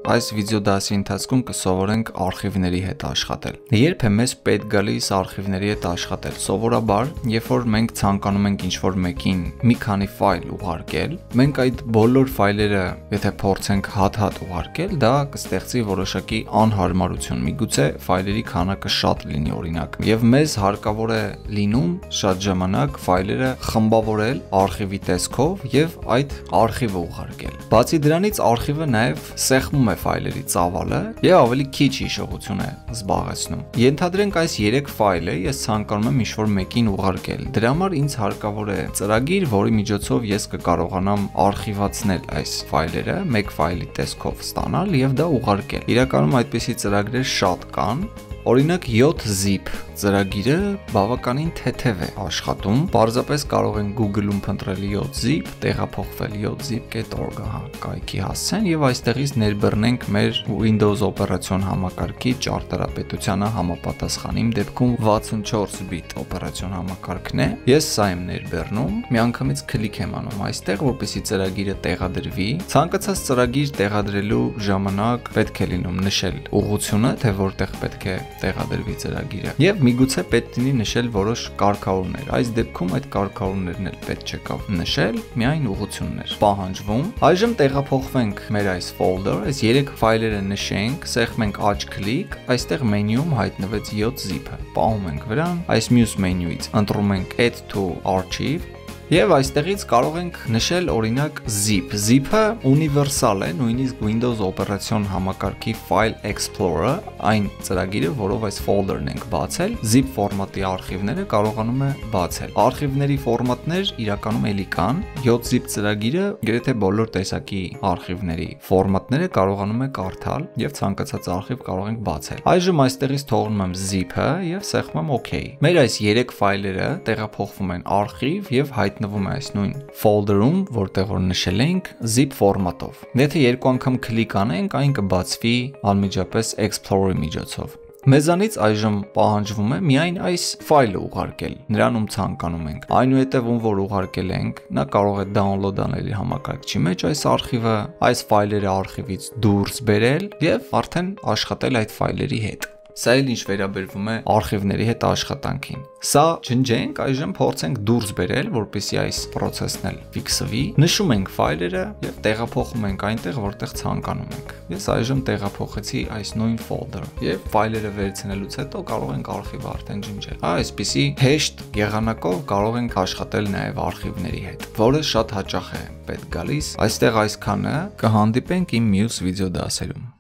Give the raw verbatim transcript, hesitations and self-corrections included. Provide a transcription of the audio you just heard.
այս վիդեո դասի ընթացքում կսովորենք արխիվների հետ աշխատել։ Երբ է մեզ պետք գալիս արխիվների հետ աշխատել, սովորաբար, երբ որ մենք ցանկանում ենք ինչ-որ մեկին մի քանի ֆայլ ուղարկել, մենք այդ բոլոր ֆայլերը, եթե փորձենք հատ-հատ ուղարկել, դա կստեղծի որոշակի անհարմարություն։ Միգուցե ֆայլերի քանակը շատ լինի օրինակ, եւ մեզ հարկավոր է լինում շատ ժամանակ ֆայլերը խմբավորել արխիվի տեսքով եւ այդ արխիվը ուղարկել։ Բացի դրանից արխիվը նաեւ սեղմում է ֆայլերի ծավալը եւ ավելի քիչ հիշողություն է զբաղեցնում։ Ենթադրենք այս երեք ֆայլը ես ցանկանում եմ ինչ-որ մեկին ուղարկել։ Դրա համար ինձ հարկավոր է ծրագիր, որի միջոցով ես կկարողանամ արխիվացնել այս ֆայլերը, մեկ ֆայլի տեսքով ստանալ եւ դա ուղարկել։ Իրականում այդպիսի ծրագրեր շատ կան։ Օրինակ յոթ zip ծրագիրը բավականին թեթև է աշխատում։ Պարզապես կարող են Google-ում փնտրել յոթ zip, տեղափոխվել յոթ zip dot org կայքի հասցեն եւ այստեղից ներբեռնենք մեր Windows օպերացիոն համակարգի ճարտարապետությանը համապատասխան։ Իմ դեպքում վաթսունչորս բիտ օպերացիոն համակարգն է։ Ես սա եմ ներբեռնում, միանգամից քլիկ եմ անում այստեղ, որպեսզի ծրագիրը տեղադրվի։ Ցանկացած ծրագիր տեղադրելու ժամանակ պետք է լինում նշել ուղղությունը, թե որտեղ պետք է տեղադրվի ծրագիրը եւ միգուցե պետք լինի նշել որոշ կարգավորներ։ Այս դեպքում այդ կարգավորներն էլ պետք չկավ նշել, միայն ուղղություններ պահանջվում։ Այժմ տեղափոխվենք մեր այս folder, այս երեք ֆայլերը նշենք, սեղմենք աջ քլիկ, այստեղ մենյուում հայտնվեց յոթ zip-ը։ Պահում ենք վրան, այս մյուս մենյուից ընտրում ենք add to archive Եվ այստեղից կարող ենք նշել օրինակ zip։ Zip-ը ունիվերսալ է, նույնիսկ Windows օպերացիոն համակարգի File Explorer-ը, այն ծրագիրը, որով այս folder-ն ենք բացել, zip ֆորմատի արխիվները կարողանում է բացել։ Արխիվների ֆորմատներ իրականում էլի կան։ յոթ zip ծրագիրը գրեթե բոլոր տեսակի արխիվների ֆորմատները կարողանում է կարդալ եւ ցանկացած արխիվ կարող ենք բացել։ Այժմ այստեղից թողնում եմ zip-ը եւ սեղմում OK։ Մեր այս երեք ֆայլերը տեղափոխվում են արխիվ եւ հայտնվում է այս նույն folder-ում, որտեղ որ նշել ենք zip ֆորմատով։ Եթե երկու անգամ քլիկ անենք, այն կբացվի անմիջապես Explorer-ի միջոցով։ Մեզանից այժմ պահանջվում է միայն այս ֆայլը ուղարկել, նրանում ցանկանում ենք։ Այնուհետև ում որ ուղարկել ենք, նա կարող է download անել իր համակարգչի մեջ այս արխիվը, այս ֆայլերը արխիվից դուրս բերել եւ արդեն աշխատել այդ ֆայլերի հետ։ Սա էլ ինչ վերաբերվում է արխիվների հետ աշխատանքին։ Սա ջնջենք, այժմ փորձենք դուրս բերել, որպեսզի այս process-ն էլ ֆիքսվի։ Նշում ենք ֆայլերը եւ տեղափոխում ենք այնտեղ, որտեղ ցանկանում ենք։ Ես այժմ տեղափոխեցի այս նույն folder եւ ֆայլերը վերցնելուց հետո կարող ենք արխիվը արդեն ջնջել։ Այսպիսի հեշտ եղանակով կարող ենք աշխատել նաեւ արխիվների հետ, որը շատ հաճախ է պետք գալիս։ Այստեղ այսքանը, կհանդիպենք իմ մյուս վիդեո դասերում։